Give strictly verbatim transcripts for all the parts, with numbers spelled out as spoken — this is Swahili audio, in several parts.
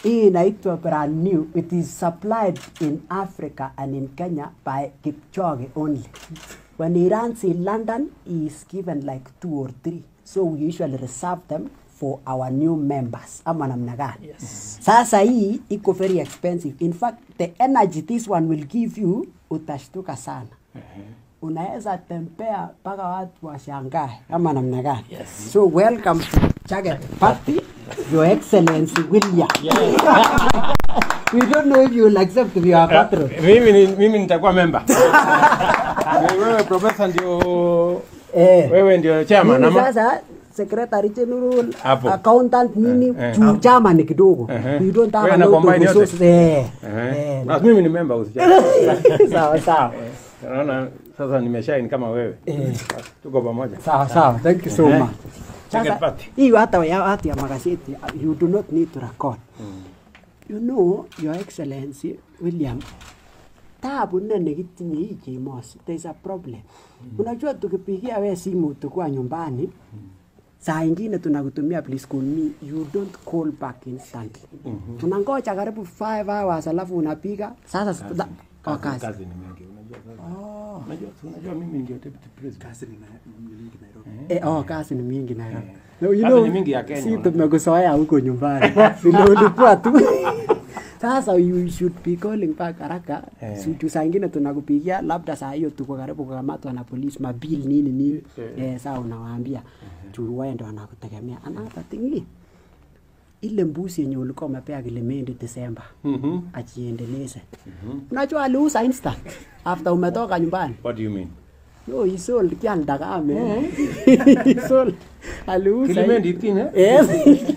hii inaitwa brand new. It is supplied in Africa and in Kenya by Kipchoge only. When he runs in London, he is given like two or three. So we usually reserve them for our new members. Ama namna gani? Yes. Sasa hii iko very expensive. In fact, the energy this one will give you, utashtuka sana. Uh-huh. Unaweza tembea mpaka watu washangae. Ama namna gani? Yes. So welcome to Chaget Party, Your Excellency William. Yes. We don't know if you will accept to be our patron. Mimi mimi nitakuwa member. Wewe Propesa ndio eh, wewe ndio chairman ama sasa secretary general, Apo. Accountant nini, eh, eh. chairman kidogo. Eh. We don't have a lot of resources. Eh. Eh. Na mimi ni member usijali. Sawa sawa. Naona sasa nimeshine kama wewe. Eh. Tuko pamoja. Sawa sawa. Thank you so much. Sasa hiyo hata ya hata ya magazeti, you do not need to record. Mm. You know, Your Excellency William, tabu nene kitinye hii James, there is a problem. Mm. Unajua tukipigia wewe simu tukua nyumbani, mm. saa ingine tunakutumia please call me, you don't call back instantly. Mm -hmm. Tunangoja karibu five hours alafu unapiga. Sasa kazi, da, kazi, kazi. kazi ni mingi unajua sasa. Oh. Unajua unajua mimi ndio deputy president. Kazi ni mingi Nairobi. Eh, oh kazi ni mingi Nairobi. Eh. No, you know, mingi ya Kenya. Si tumekuzoea huko nyumbani. Ndio ulikuwa tu. Sasa you should be calling back haraka. Eh. Siku saa ingine tunakupigia labda saa hiyo tuko karibu kukamatwa na polisi mabill nini nini. Eh, eh saa unawaambia tu wao ndio wanakutegemea. Another thing ile mbuzi yenye ulikuwa umepea Kilimindi December. Mhm. Mm ajiendeleze. Mhm. Mm unajua aliuza instant after umetoka nyumbani. What do you mean? No, he sold kianda kame. He sold. Aliuza. Kilimindi kine? Yes.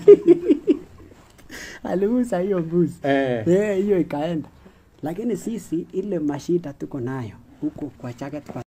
Aliuza hiyo mbuzi. Eh. Eh, hiyo ikaenda. Lakini sisi ile mashida tuko nayo huko kwa Chaget.